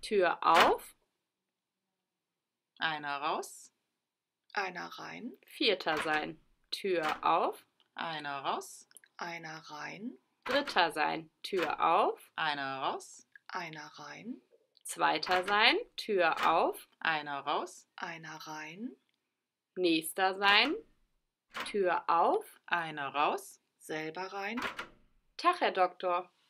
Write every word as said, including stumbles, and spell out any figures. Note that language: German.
Tür auf. Einer raus. Einer rein. Vierter sein. Tür auf. Einer raus. Einer rein. Dritter sein. Tür auf. Einer raus. Einer rein. Zweiter sein. Tür auf. Einer raus. Einer rein. Nächster sein. Tür auf. Einer raus. Selber rein. Tag, Herr Doktor.